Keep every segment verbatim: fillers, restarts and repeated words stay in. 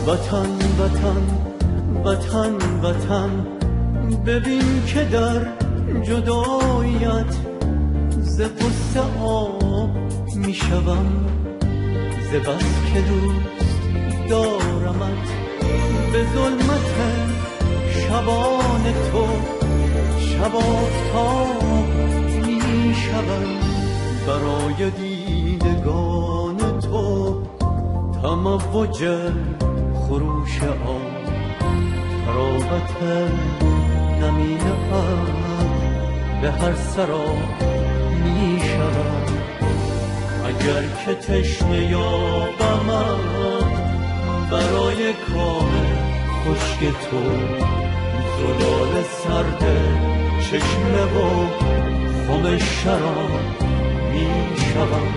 وطن وطن وطن وطن ببین که در جدایت ز غصه آب می شوم، ز بس که دوست دارمت به ظلمت شبان تو شب آفتاب می شوم. برای دیدگان تو تموج خروش آب تراوت نمین ابر به هر سراب می شوم. اگر که تشنه یابمت برای کام خشک تو زلال سرد چشمه و خم شراب می شوم.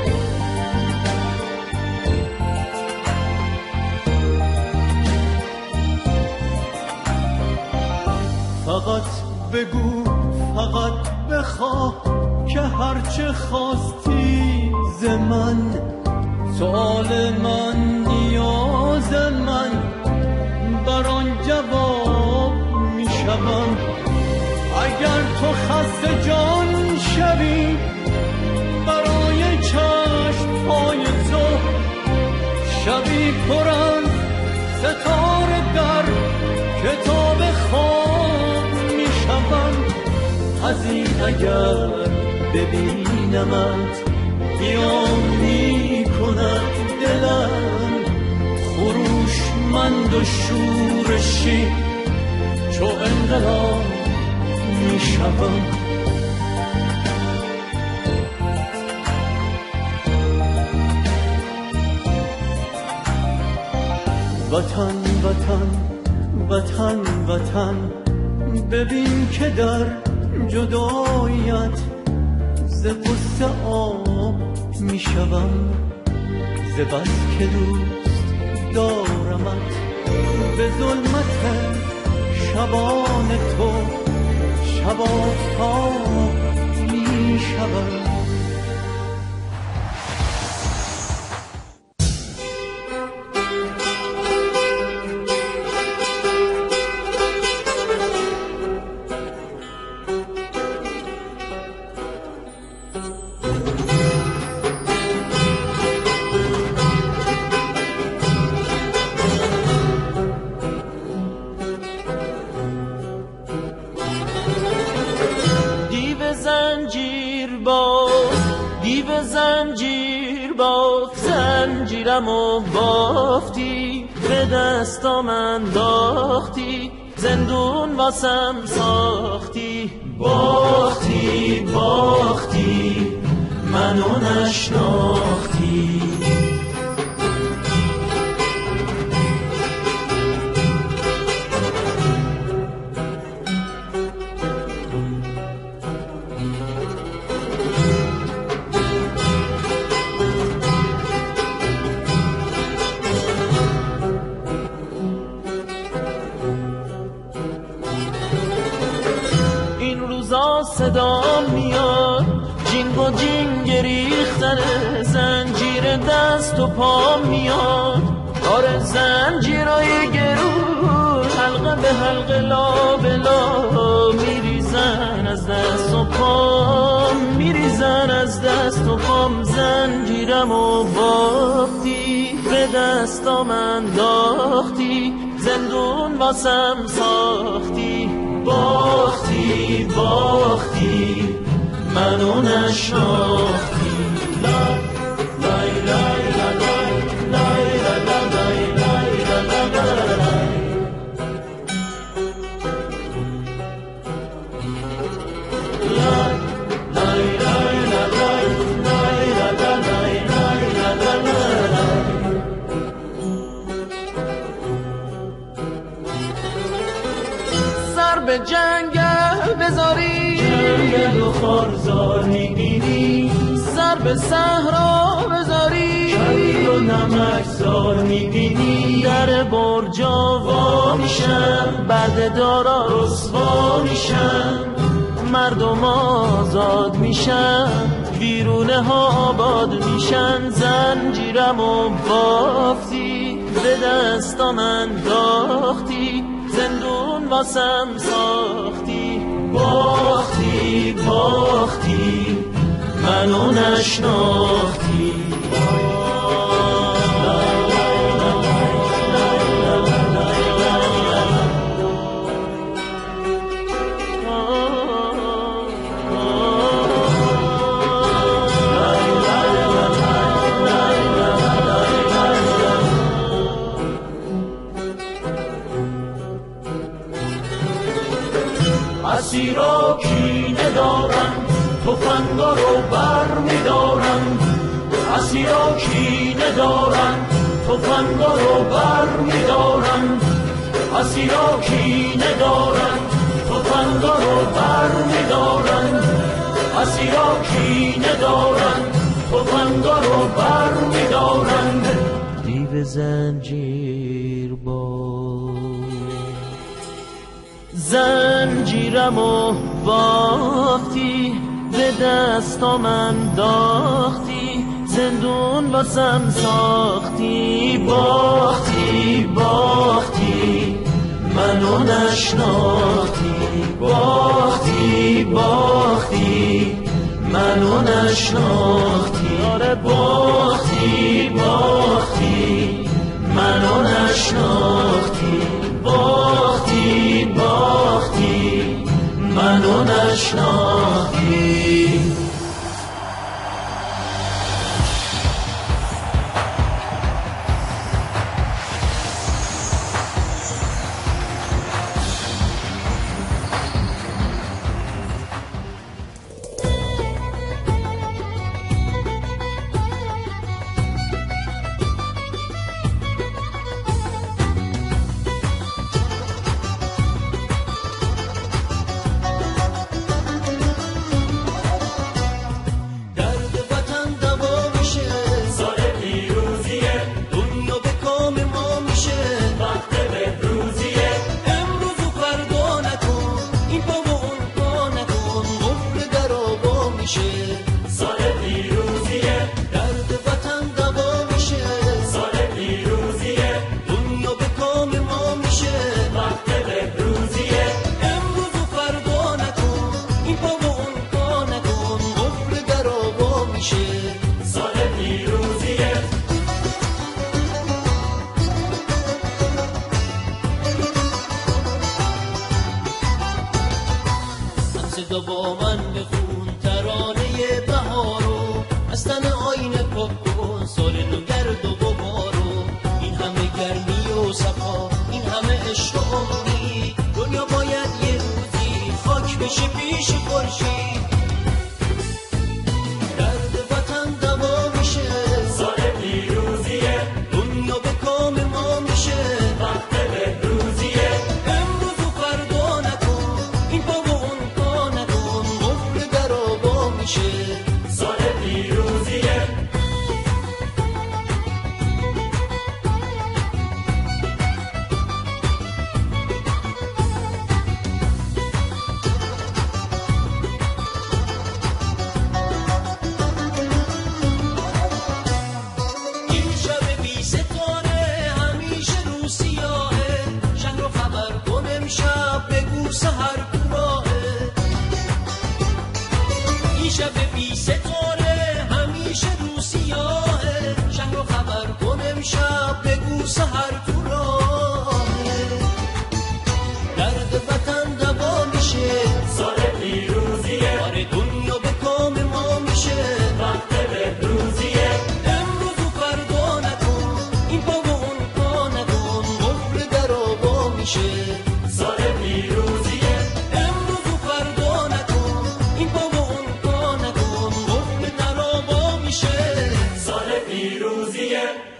فقط بگو فقط بخواه که هرچه خواستی ز من، سؤال من نیاز من بر آن جواب می شوم. اگر تو خسته جان شوی برای چشم های تو شبی پر از ستاره در کتاب خواب می شوم. از این اگر ببینمت قیام می کند دلم، خروشمند و شورشی چو انقلاب می شوم. وطن وطن وطن وطن ببین که در جدایت ز غصه آب می شوم، ز بس که دوست دارمت به ظلمت شبان تو شب آفتاب می شوم. زنجیرم و بافتی به دستام انداختی، زندون واسم ساختی. باختی باختی منو نشناختی. صدا میاد جینگ و جینگ ریختن زنجیر دست و پا میاد. آره زنجیرای گرون حلقه به حلقه لا به لا میریزن از دست و پام، میریزن از دست و پام. زنجیرم و باختی به دستام انداختی، زندون واسم ساختی. باختی باختی منو نشناختی. لای لای لای لای لای لای لای لای. سر به جنگل بذاری، جنگل و خارزار میبینی. سر به صحرا بذاری، چای و نمکزار میبینی. در برجا وا میشن، برد دارا رسوا میشن. مردم آزاد میشن، ویرونه ها آباد میشن، زنجیرم و بافتی به دستام انداختی، زندون واسم ساختی، باختی باختی منو نشناختی. اسیرا کینه دارن، تفنگا رو بر میدارن، اسیرا کینه دارن، تفنگا رو بر میدارن، اسیرا کینه دارن، تفنگا رو بر میدارن، اسیرا کینه دارن، تفنگا رو بر میدارن. دیو زنجیر با زنجیرم و باختی به دستام انداختی، زندون واسم ساختی، باختی باختی منو نشناختی، باختی باختی منو نشناختی، آره باختی باختی منو نشناختی، باختی باختی منو نشناختی. صدا با من بخون ترانه بهارو، از تن آینه پاک کن سال نو گرد و غبارو. این همه گرمی و صفا، این همه عشق و امید، دنیا باید یه روزی خاک بشه پیش خورشید. درد وطن دوا میشه، سال پیروزیه، دنیا به کام ما میشه، وقت بهروزیه. امروز و فردا نکن این پا و اون پا نکن، قفل درا با میشه، سال پیروزیه. شب بی ستاره همیشه رو سیاهه، شهر رو خبر کن امشب بگو سحر تو راهه. درد وطن دوا میشه، سال پیروزیه، آره دنیا به کام ما میشه، وقت بهروزیه. امروز و فردا نکن این پا و اون پا نکن، قفل درا با میشه، سال پیروزیه. امروز و فردا نکن این پا و اون سال پیروزیه.